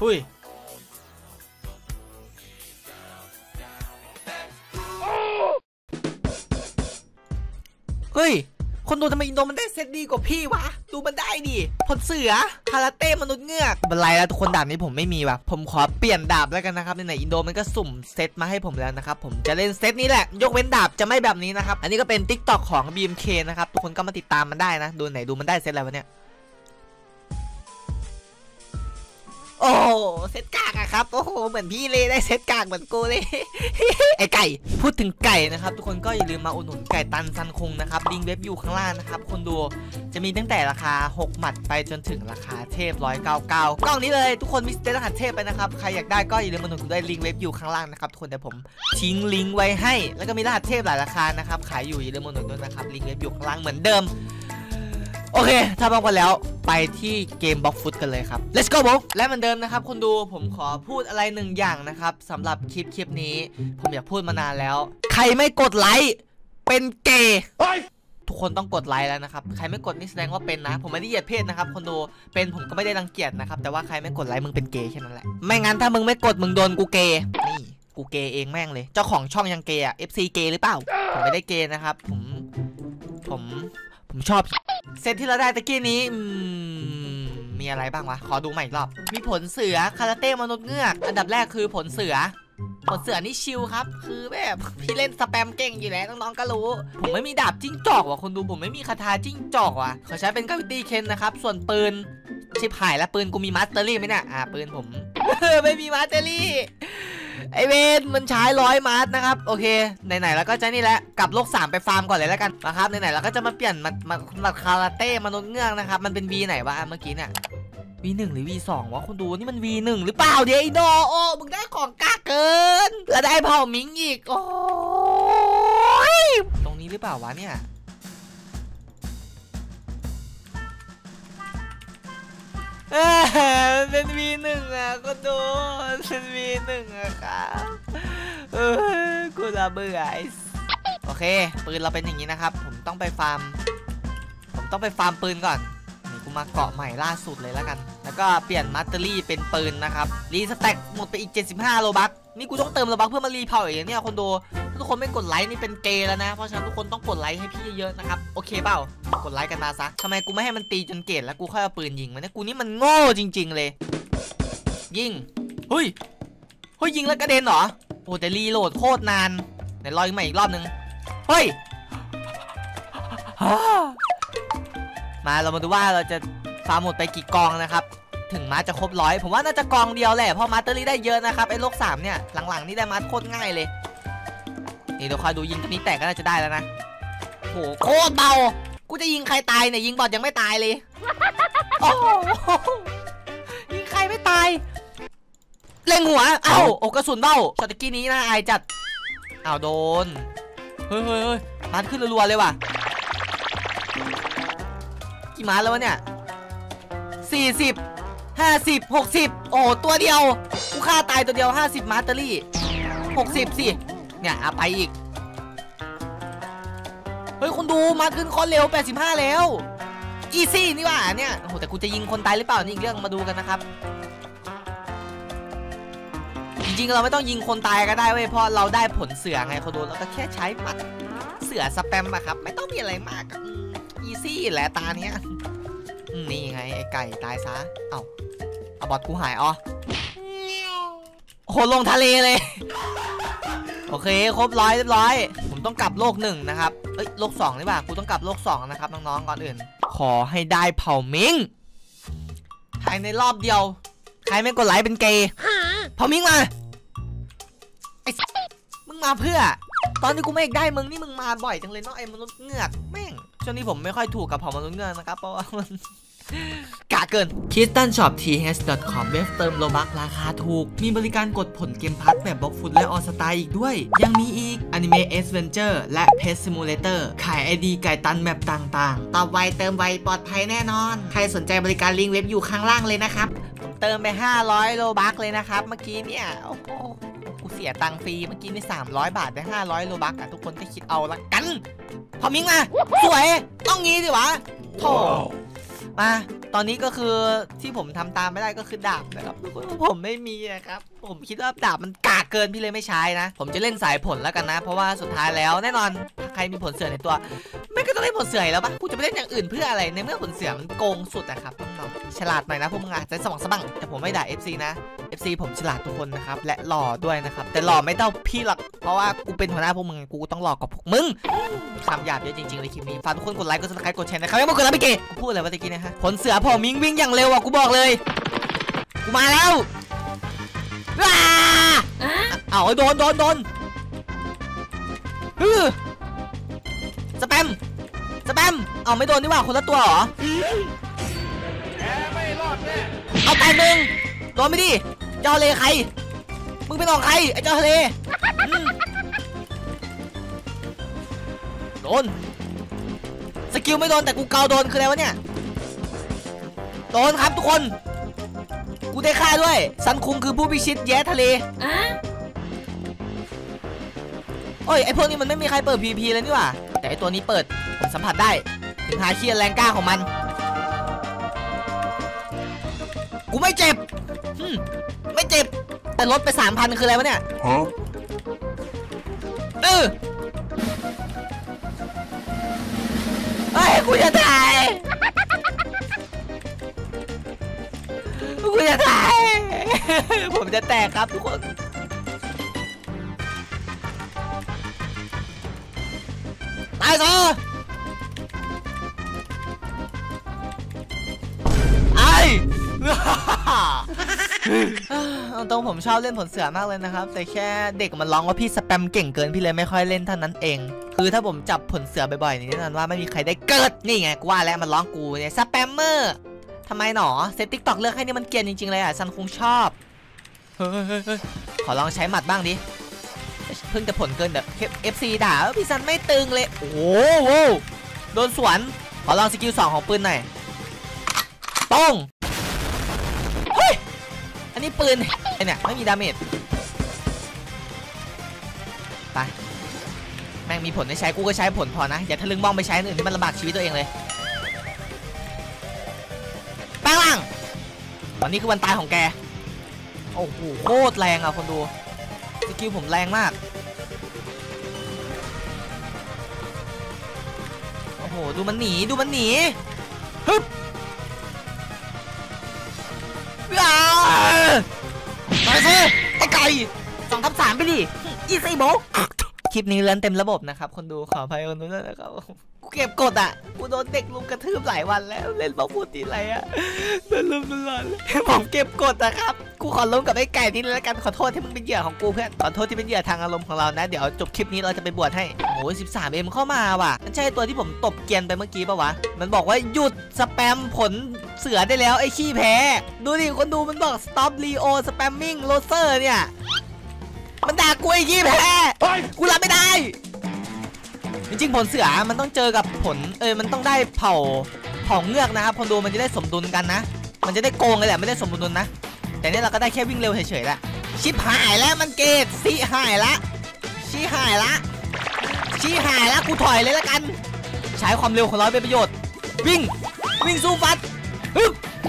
หุ้ยเฮ้ยคนดูทำไมอินโดมันได้เซตดีกว่าพี่วะดูมันได้ดิผลเสือคาราเต้มนุษย์เงือกเป็นไรแล้วทุกคนดาบนี้ผมไม่มีว่ะผมขอเปลี่ยนดาบแล้วกันนะครับในไหนอินโดมันก็สุ่มเซตมาให้ผมแล้วนะครับผมจะเล่นเซตนี้แหละยกเว้นดาบจะไม่แบบนี้นะครับอันนี้ก็เป็น TikTok ของ BMK นะครับทุกคนก็มาติดตามมันได้นะดูไหนดูมันได้เซตอะไรวะเนี่ยโอ้เซตกากอะครับโอ้โหเหมือนพี่เลยได้เซตกากเหมือนกูเลย ไอไก่พูดถึงไก่นะครับทุกคนก็อย่าลืมมาอุดหนุนไก่ตันซันคงนะครับลิงก์เว็บอยู่ข้างล่างนะครับคนดูจะมีตั้งแต่ราคา6หมัดไปจนถึงราคาเทพ199กล้องนี้เลยทุกคนมีสเตตรหัสเทพไปนะครับใครอยากได้ก็อย่าลืมมาอุดหนุนด้วยลิงก์เว็บอยู่ข้างล่างนะครับทุกคนเดี๋ยวผมทิ้งลิงก์ไว้ให้แล้วก็มีรหัสเทพหลายราคานะครับขายอยู่อย่าลืมมาอุดหนุนด้วยนะครับลิงก์เว็บอยู่ข้างล่างเหมือนเดิมโอเคถ้าพร้อมกันแล้วไปที่เกมบล็อกฟุตกันเลยครับ let's go บุ๊และเหมือนเดิมนะครับคนดูผมขอพูดอะไรหนึ่งอย่างนะครับสำหรับคลิปนี้ผมอยากพูดมานานแล้วใครไม่กดไลค์เป็นเกย์ทุกคนต้องกดไลค์แล้วนะครับใครไม่กดนี่แสดงว่าเป็นนะผมไม่ได้เหยียดเพศนะครับคนดูเป็นผมก็ไม่ได้รังเกียจนะครับแต่ว่าใครไม่กดไลค์มึงเป็นเกย์แค่นั้นแหละไม่งั้นถ้ามึงไม่กดมึงโดนกูเกย์นี่กูเกย์เองแม่งเลยเจ้าของช่องยังเกย์อะ FC เกย์หรือเปล่าผมไม่ได้เกย์นะครับผมชอบเซตที่เราได้ตะกี้นี้มีอะไรบ้างวะขอดูใหม่อีกรอบมีผลเสือคาราเต้มนุษย์เงือกอันดับแรกคือผลเสือนี่ชิลครับคือแบบพี่เล่นสแปมเก่งอยู่แล้วน้องๆก็รู้ผมไม่มีดาบจิ้งจอกว่ะคนดูผมไม่มีคาถาจิ้งจอกว่ะขอใช้เป็นกาวิตี้เคนนะครับส่วนปืนชิบหายแล้วปืนกูมีมาสเตอรี่ไหมเนี่ยปืนผม ไม่มีมาสเตอรี่ไอเวนมันใช้100มาร์ทนะครับโอเคไหนๆแล้วก็จะนี่แหละกลับโลก3ไปฟาร์มก่อนเลยแล้วกันนะครับไหนๆแล้วก็จะมาเปลี่ยนมาคาราเต้มนุษย์เงือกนะครับมันเป็น V ไหนวะเมื่อกี้เนี่ย V1 หรือ V2 วะคุณดูนี่มัน V1 หรือเปล่าเดี๋ยวไอโดโอ้มึงได้ของกากเกินแล้วได้เผ่ามิงอีกโอ้ยตรงนี้หรือเปล่าวะเนี่ยเป็น V1 อ่ะก็ดูเป็น V1 อ่ะครับกูระเบื่อโอเคปืนเราเป็นอย่างนี้นะครับผมต้องไปฟาร์มปืนก่อนนี่กูมาเกาะใหม่ล่าสุดเลยแล้วกันแล้วก็เปลี่ยนมัตเตอรี่เป็นปืนนะครับรีสแต็กหมดไปอีก75โลบัคนี่กูต้องเติมโลบัคเพื่อมารีเผาอย่างเนี้ยคนดูทุกคนไม่กดไลค์นี่เป็นเกย์แล้วนะเพราะฉะนั้นทุกคนต้องกดไลค์ให้พี่เยอะๆนะครับโอเคเปล่ากดไลค์กันมาซะทำไมกูไม่ให้มันตีจนเกตแล้วกูค่อยเอาปืนยิงมันเนี่ยกูนี่มันโง่จริงๆเลยยิงเฮ้ยยิงแล้วกระเด็นเหรอโอ้แต่รีโหลดโคตรนานไหนรอใหม่อีกรอบนึงเฮ้ยมาเรามาดูว่าเราจะฟาร์มหมดไปกี่กองนะครับถึงมาจะครบ100ผมว่าน่าจะกองเดียวแหละเพราะมาเตอรี่ได้เยอะนะครับไอ้โลก3เนี่ยหลังๆนี่ได้มาโคตรง่ายเลยนี่เดี๋ยวคอยดูยิงตัวนี้แตกก็น่าจะได้แล้วนะโหโคตรเบากูจะยิงใครตายเนี่ยยิงบอทยังไม่ตายเลยโอ้ยิงใครไม่ตายเล็งหัวเอ้าโอ้กระสุนเบ้าช็อตตะกี้นี้นะอายจัดอ้าวโดนเฮ้ยมาขึ้นรัวๆเลยว่ะกี่มาแล้ววะเนี่ย40 50 60โอ้ตัวเดียวกูฆ่าตายตัวเดียว50มาสเตอรี่60สิเนี่ยไปอีกเฮ้ยคนดูมาขึ้นคอนเร็ว85แล้วอีซี่นี่ว่าเนี่ยโอ้โหแต่กูจะยิงคนตายหรือเปล่านี่อีกเรื่องมาดูกันนะครับจริงๆเราไม่ต้องยิงคนตายก็ได้เว้ยเพราะเราได้ผลเสือไงคนดูเราก็แค่ใช้หมัดเสือสแปมอะครับไม่ต้องมีอะไรมากอีซี่แหละตาเนี้ยนี่ไงไอ้ไก่ตายซะเอาบอทกูหายโอ้โหลงทะเลเลยโอเคครบ100เรียบร้อยผมต้องกลับโลก1นะครับโลก2นี่ป่ะกูต้องกลับโลก2นะครับน้องๆก่อนอื่นขอให้ได้เผ่ามิงภายในรอบเดียวใครไม่กดไลค์เป็นเกย์เผ่ามิงมาไอ้มึงมาเพื่อตอนนี้กูไม่ได้มึงนี่มึงมาบ่อยจังเลยเนาะไอ้มนุษย์เงือกแม่งช่วงนี้ผมไม่ค่อยถูกกับเผ่ามนุษย์เงือกนะครับเพราะว่ามันกะเกิน KristanShopTH.com เว็บเติมโลบัคราคาถูกมีบริการกดผลเกมพัทแบบบล็อกฟุตและออสตาอีกด้วยยังมีอีก Anime Adventure และ Pet Simulator ขาย ID ไก่ตันแมปต่างๆตอบไวเติมไวปลอดภัยแน่นอนใครสนใจบริการลิงก์เว็บอยู่ข้างล่างเลยนะครับผมเติมไป500โลบัคเลยนะครับเมื่อกี้เนี่ยโอ้โหกูเสียตังค์ฟรีเมื่อกี้นี่300 บาทได้500โลบัคทุกคนก็คิดเอาละกันพอมิงมาสวยต้องงี้ดิวะโธ่มาตอนนี้ก็คือที่ผมทำตามไม่ได้ก็คือดาบนะครับทุกคนผมไม่มีครับผมคิดว่าดาบมันกากเกินพี่เลยไม่ใช้นะผมจะเล่นสายผลแล้วกันนะเพราะว่าสุดท้ายแล้วแน่นอนใครมีผลเสือในตัวไม่ก็ต้องเล่นผลเสือแล้วปะกูจะไปเล่นอย่างอื่นเพื่ออะไรในเมื่อผลเสือมันโกงสุดนะครับต้องฉลาดหน่อยนะพวกมึงอาจจะสมองสะบั้งแต่ผมไม่ด่า FC นะ FC ผมฉลาดทุกคนนะครับและหล่อด้วยนะครับแต่หล่อไม่เท่าพี่หรอกเพราะว่ากูเป็นหัวหน้าพวกมึงกูต้องหล่อกว่าพวกมึงคำหยาบเยอะจริงๆเลยคลิปนี้ฝากทุกคนกดไลค์กดซับสไครต์กดแชร์นะครับยังไม่กดไลค์พี่เก๋พูดอะไรวะตะกี้นะฮะผลเสือผมวิ่งอย่างเร็วอ่ะกูบอกเลยกูมาแล้วเอาโดนสแปมเอาไม่โดนนี่ว่าคนละตัวเหรอไม่รอดแน่เอาไปมึงโดนไม่ดิเจ้าทะเลใครมึงเป็นของใครไอ้เจ้าทะเลโดนสกิลไม่โดนแต่กูเกาโดนคืออะไรวะเนี่ยโดนครับทุกคนกูได้ฆ่าด้วยซันคุงคือผู้พิชิตแย่ทะเลโอ้ยไอพวกนี้มันไม่มีใครเปิด PVP เลยนี่หว่าแต่ไอตัวนี้เปิดผมสัมผัสได้ถึงหาเคียร์แรงกล้าของมันกูไม่เจ็บไม่เจ็บแต่ลดไป 3,000 คืออะไรวะเนี่ยเฮ้ยกูจะตายผมจะแตกครับทุกคนตายซะตรงผมชอบเล่นผลเสือมากเลยนะครับแต่แค่เด็กมันร้องว่าพี่สแปมเก่งเกินพี่เลยไม่ค่อยเล่นเท่านั้นเองคือถ้าผมจับผลเสือบ่อยๆนี่แน่นอนว่าไม่มีใครได้เกิดนี่ไงกูว่าแล้วมันร้องกูเนี่ยสแปมเมอร์ทำไมหนอเซตติ๊กต็อกเลือกให้นี่มันเกรียนจริงๆเลยอ่ะซันคงชอบขอลองใช้หมัดบ้างดิเพิ่งจะผลเกินเดี๋ยวFC ด่าพี่ซันไม่ตึงเลยโอ้โหโดนสวนขอลองสกิล2ของปืนหน่อยป้องเฮ้ยอันนี้ปืนไอเนี่ยไม่มีดาเมจไปแม่งมีผลให้ใช้กูก็ใช้ผลพอนะอย่าทะลึ่งมองไปใช้อื่นที่มันลำบากชีวิตตัวเองเลยแป้งล่างตอนนี้คือวันตายของแกโอ้โหโคตรแรงอ่ะคนดูสกิลผมแรงมากโอ้โหดูมันหนีฮึบมาสิไอ้ไก่2/3ไปดิอีซี่โบคลิปนี้เล่นเต็มระบบนะครับคนดูขออภัยคนดูด้วยนะครับกูเก็บกดอ่ะกูโดนเด็กลุมกระทืบหลายวันแล้วเล่นบอลพูดทีไรอ่ะโดนลุมตลอดผมเก็บกดนะครับกูขอลงกับไอ้ไก่นี่แล้วกันขอโทษที่มึงเป็นเหยื่อของกูเพื่อนขอโทษที่เป็นเหยื่อทางอารมณ์ของเรานะเดี๋ยวจบคลิปนี้เราจะไปบวชให้โอ้ย 13M เข้ามาว่ะมันใช่ตัวที่ผมตบเกียนไปเมื่อกี้ป่ะวะมันบอกว่าหยุดสแปมผลเสือได้แล้วไอ้ขี้แพ้ดูดิคนดูมันบอก stop Leo spamming loser เนี่ยมันด่ากูไอ้ขี้แพ้กูรับไม่ได้จริงๆผลเสือมันต้องเจอกับผลมันต้องได้เผ่าเงือกนะครับคนดูมันจะได้สมดุลกันนะมันจะได้โกงเลยแหละไม่ได้สมดุลนะแต่เนี่ยเราก็ได้แค่วิ่งเร็วเฉยๆแหละชิบหายแล้วมันเกตชี้หายละกูถอยเลยละกันใช้ความเร็วของเราเป็นประโยชน์วิ่งสู้ฟัดฮึบ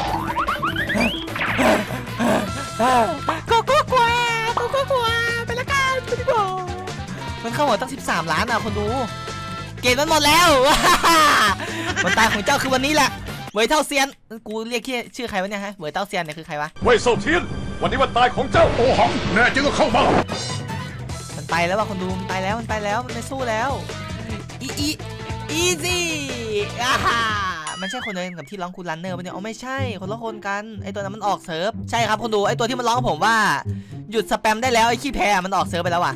ก็กลัวไปละกันไปดีกว่ามันเข้าหัวตั้ง13 ล้านอ่ะคนดูเกมมันหมดแล้ววันตายของเจ้าคือวันนี้แหละเว่ยเท่าเซียนกูเรียกชื่อใครวะเนี่ยฮะเว่ยเท่าเซียนเนี่ยคือใครวะเว่ยเท่าเซียนวันนี้วันตายของเจ้าโอหังแน่จริงก็เข้ามามันไปแล้วว่ะคนดูมันไปแล้วมันไม่สู้แล้วอีซี่มันใช่คนเดียวกับที่ร้องคูลันเนอร์ปะเนี่ยอ๋อไม่ใช่คนละคนกันไอตัวนั้นมันออกเซิร์ฟใช่ครับคนดูไอตัวที่มันร้องผมว่าหยุดสแปมได้แล้วไอขี้แพ้มันออกเซิร์ฟไปแล้วว่ะ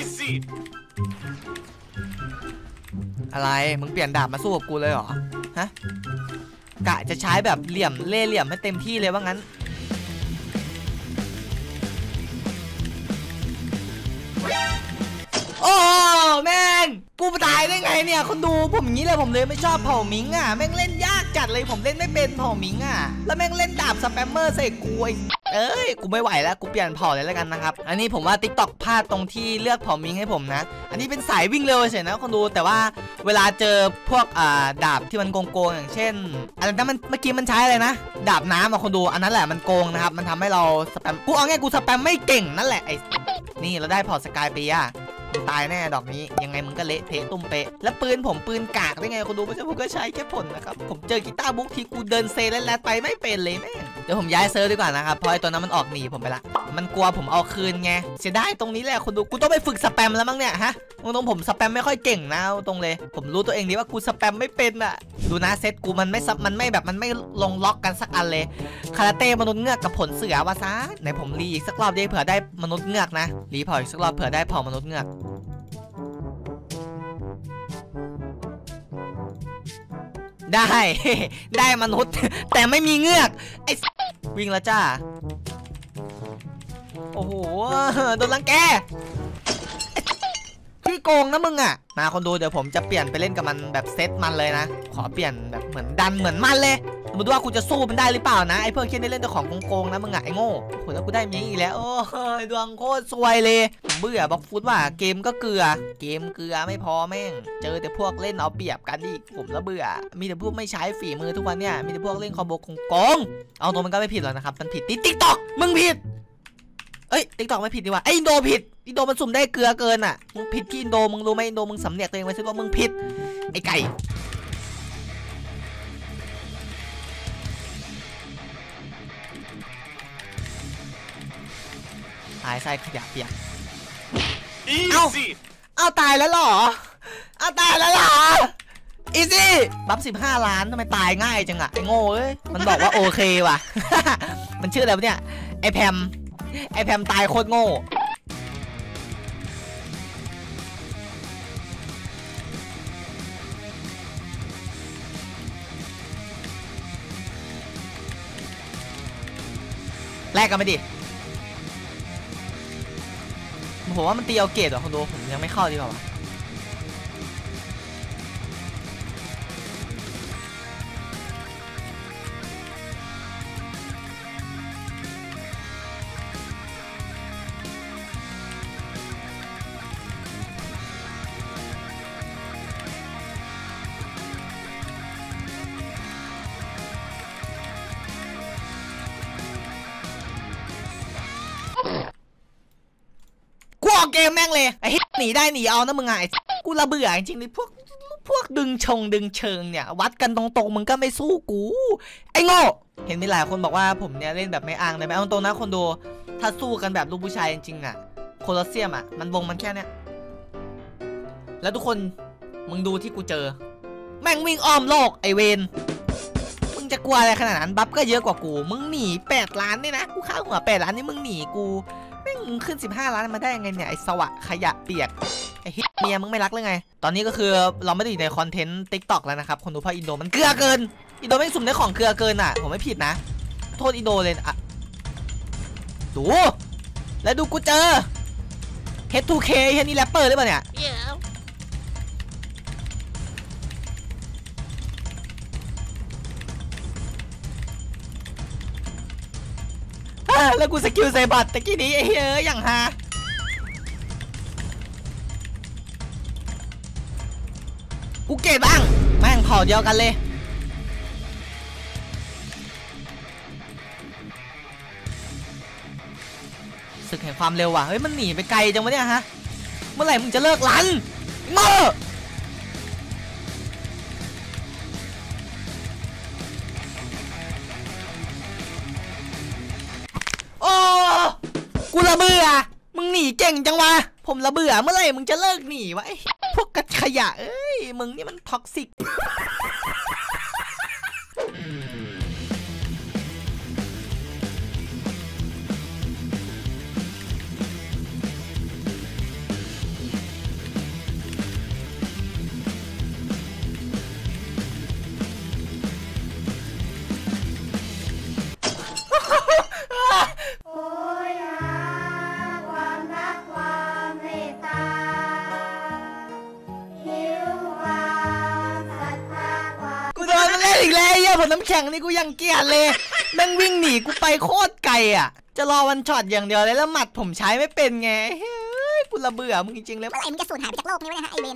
อะไรมึงเปลี่ยนดาบมาสู้กับกูเลยเหรอฮะกะจะใช้แบบเหลี่ยมเล่เหลี่ยมให้เต็มที่เลยว่างั้นโอ้แม่งกูตายได้ไงเนี่ยคนดูผมอย่างนี้เลยผมเลยไม่ชอบเผ่ามิงอ่ะแม่งเล่นยากจัดเลยผมเล่นไม่เป็นเผ่ามิงอ่ะแล้วแม่งเล่นดาบสแปมเมอร์ใส่กูกูไม่ไหวแล้วกูเปลี่ยนเผ่าเลยแล้วกันนะครับอันนี้ผมว่า TikTok พลาดตรงที่เลือกเผ่ามิงให้ผมนะอันนี้เป็นสายวิ่งเร็วเฉยนะคนดูแต่ว่าเวลาเจอพวกดาบที่มันโกงอย่างเช่นอะไรนั้นมันเมื่อกี้มันใช้อะไรนะดาบน้ำอะคนดูอันนั้นแหละมันโกงนะครับมันทำให้เราสแปมกูเอาง่ายกูสแปมไม่เก่งนั่นแหละไอ้นี่เราได้เผ่าสกายเปียตายแน่ดอกนี้ยังไงมึงก็เละเทะตุ้มเปะแล้วปืนผมปืนกากได้ไงคนดูไม่ใช่ผมก็ใช้แค่ผลนะครับผมเจอกีตาร์บุ๊กที่กูเดินเซแลดไปไม่เป็นเลยแม่เดี๋ยวผมย้ายเซิร์ฟดีกว่านะครับเพราะไอ้ตัวนั้นมันออกหนีผมไปละมันกลัวผมเอาคืนไงเสียดายตรงนี้แหละคนดูกูต้องไปฝึกสแปมแล้วมั้งเนี่ยฮะตรงผมสแปมไม่ค่อยเก่งนะตรงเลยผมรู้ตัวเองดีว่ากูสแปมไม่เป็นอ่ะดูนะเซตกูมันไม่แบบมันไม่ลงล็อกกันสักอันเลยคาราเต้มนุษย์เงือกกับผลเสือวะซะไหนผมรีอีกสักรอบดิเผื่อได้มนุษย์เงือกนะรีเผาอีกสักรอบเผื่อได้เผามนุษย์เงือกได้ได้มนุษย์แต่ไม่มีเงือกไอ้วิ่งแล้วจ้าโอ้โหโดนรังแกที่โกงนะมึงอ่ะมาคนดูเดี๋ยวผมจะเปลี่ยนไปเล่นกับมันแบบเซตมันเลยนะขอเปลี่ยนแบบเหมือนดันเหมือนมันเลยมาดูว่ากูจะสู้มันได้หรือเปล่านะไอ้เพื่อนเคียนได้เล่นแต่ของโกงนะมึงอ่ะไอ้โง่โหแล้วกูได้มีอีกแล้วโอ้ยดวงโคตรซวยเลยผมเบื่อบล็อกฟุตว่าเกมก็เกลือเกมเกลือไม่พอแม่งเจอแต่พวกเล่นเอาเปรียบกันอีกผมละเบื่อมีแต่พวกไม่ใช้ฝีมือทุกวันเนี่ยมีแต่พวกเล่นคอมโบโกงเอาตัวมันก็ไม่ผิดหรอกนะครับมันผิดที่ติ๊กต็อกมึงผิดติ๊กต็อกไม่ผิดดีว่าไอ้อินโดผิดอินโดมันสุ่มได้เกลือเกินอ่ะมึงผิดที่อินโดมึงรู้ไหมอินโดมึงสำเนียกตัวเองไว้ซิว่ามึงผิดไอ้ไก่ตายไส้ขยะเปียกเอาตายแล้วเหรอเอาตายแล้วเหรออีซี่บัฟ15 ล้านทำไมตายง่ายจังอะไอ้โง่เอ้ยมันบอกว่าโอเคว่ะ มันชื่ออะไรวะเนี่ยไอแพมตายโคตรโง่แลกกันไปดิผมว่ามันตีเอาเกตเหรอคนดูผมยังไม่เข้าดีกว่าเกมแม่งเลยไอ้หนีได้หนีเอานะมึงไงกูระเบื่อจริงๆเลยพวกดึงเชิงเนี่ยวัดกันตรงๆมึงก็ไม่สู้กูไอ้โง่เห็นมีหลายคนบอกว่าผมเนี่ยเล่นแบบไม่อ้างเลยไหมเอาตรงนะคนดูถ้าสู้กันแบบลูกผู้ชายจริงๆอ่ะโคลอสเซียมอ่ะมันวงมันแค่เนี้ยแล้วทุกคนมึงดูที่กูเจอแม่งวิ่งอ้อมโลกไอเวนมึงจะกลัวอะไรขนาดนั้นบัฟก็เยอะกว่ากูมึงหนี8 ล้านนี่นะกูฆ่าหัว8 ล้านนี่มึงหนีกูแม่งขึ้น15 ล้านมาได้ยังไงเนี่ยไอ้สวะขยะเปียกไอ้ฮิตเมียมึงไม่รักเลยไงตอนนี้ก็คือเราไม่ได้อยู่ในคอนเทนต์ TikTok แล้วนะครับคนดูเพราะอินโดมันเกลือเกินอินโดแม่งสุ่มได้ของเกลือเกินอ่ะผมไม่ผิดนะโทษอินโดเลยอ่ะดูแล้วดูกูเจอ H2K เฮนี่แรปเปอร์หรือเปล่าเนี่ยแล้วกูสกิลเซบัตตะกี้นี้ไอ้เฮ้ยอย่างฮากูเกตบ้างแม่งเผ่าเดียวกันเลยศึกแห่งความเร็วว่ะเฮ้ยมันหนีไปไกลจังวะเนี่ยฮะเมื่อไหร่มึงจะเลิกลันโง่โอ้กูระเบื่อมึงหนีเก่งจังวะผมระเบื่อเมื่อไหร่มึงจะเลิกหนีวะพวกกระขยะเอ้ยมึงนี่มันท็อกซิกนน้ำแข็งนี่กูยังเกลียดเลยแม่งวิ่งหนีกูไปโคตรไกลอ่ะจะรอวันช็อตอย่างเดียวเลยแล้วหมัดผมใช้ไม่เป็นไงเฮ้ยกูระเบื่อมึงจริงๆเลยเมื่อไหร่มึงจะสูญหายไปจากโลกนี้วะเนี่ยฮะไอเวน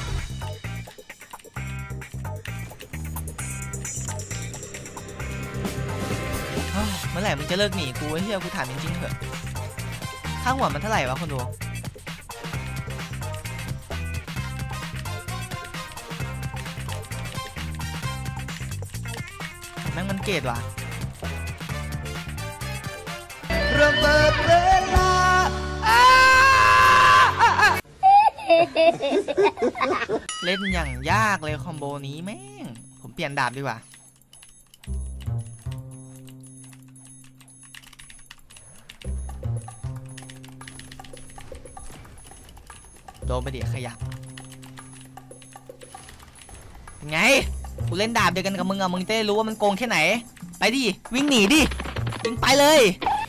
เมื่อไหร่มึงจะเลิกหนีกูไอ้เหี้ยกูถามจริงๆเถอะค่าหัวมันเท่าไหร่วะคนดูแม่งมันเกตว่ะระเบิดเวลาเล่นอย่างยากเลยคอมโบนี้แม่งผมเปลี่ยนดาบดีกว่าโดนไปดิขยะไงกูเล่นดาบเดียวกันกับมึงอะมึงจะได้รู้ว่ามันโกงแค่ไหนไปดิวิ่งหนีดิวิ่งไปเลย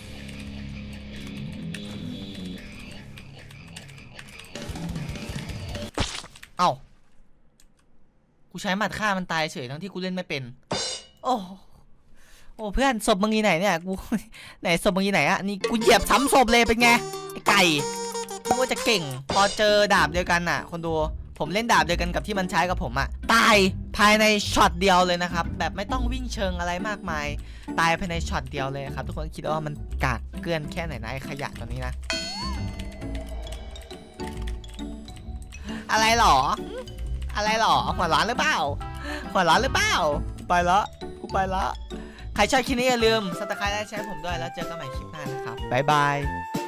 เอ้ากูใช้หมัดฆ่ามันตายเฉยทั้งที่กูเล่นไม่เป็นโอ้เพื่อนศพมึงอยู่ไหนเนี่ยกูไหนศพมึงอยู่ไหนอะนี่กูเหยียบซ้ำศพเลยเป็นไงไอ้ไก่นึกว่าจะเก่งพอเจอดาบเดียวกันน่ะคนดูผมเล่นดาบเดียวกันกับที่มันใช้กับผมอะตายภายในช็อตเดียวเลยนะครับแบบไม่ต้องวิ่งเชิงอะไรมากมายตายภายในช็อตเดียวเลยครับทุกคนคิดว่ามันกากเกลื่อนแค่ไหนนะไอ้ขยะตัวนี้นะอะไรหรอหัวร้อนหรือเปล่ากูไปละใครชอบคลิปนี้อย่าลืมซับสไครบ์และแชร์ผมด้วยแล้วเจอกันใหม่คลิปหน้านะครับบ๊ายบาย